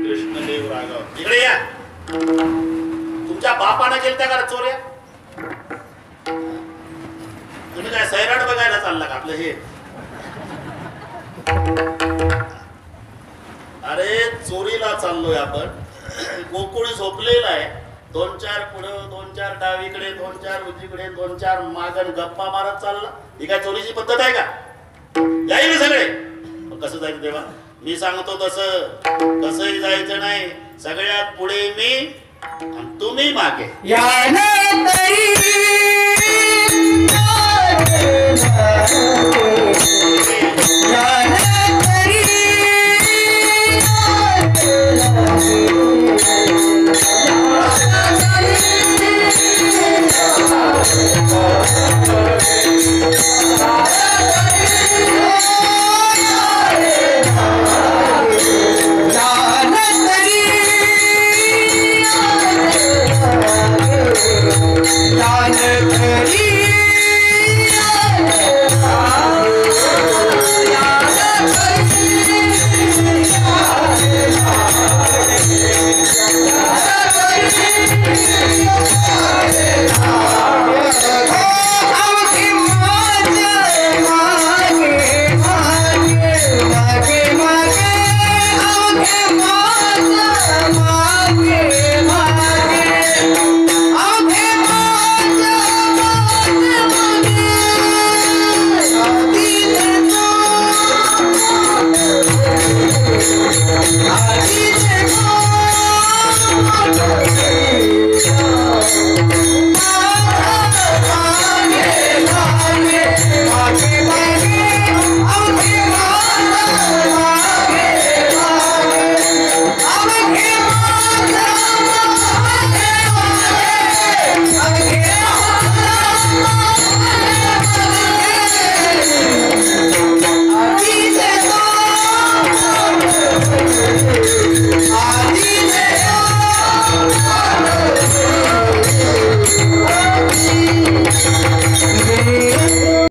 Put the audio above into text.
कृष्णदेव राघव इकडे या. तुमच्या बापाने केलत्या का चोऱ्या? तुम्ही काय सैराट बघायला चालला का आपलं हे? अरे चोरीला चाललोय आपण. गोकुळी झोपलेला आहे. 2-4 पुढं 2-4 डावीकडे 2-4 उजवीकडे 2-4 मागण गप्पा मारत चालला. ही काय चोरीची पद्धत आहे का? जाईल सगळे. कसं जायचं तेव्हा? मी सांगतो तसं. कसंही जायचं नाही. सगळ्यात पुढे मी आणि तुम्ही मागे. I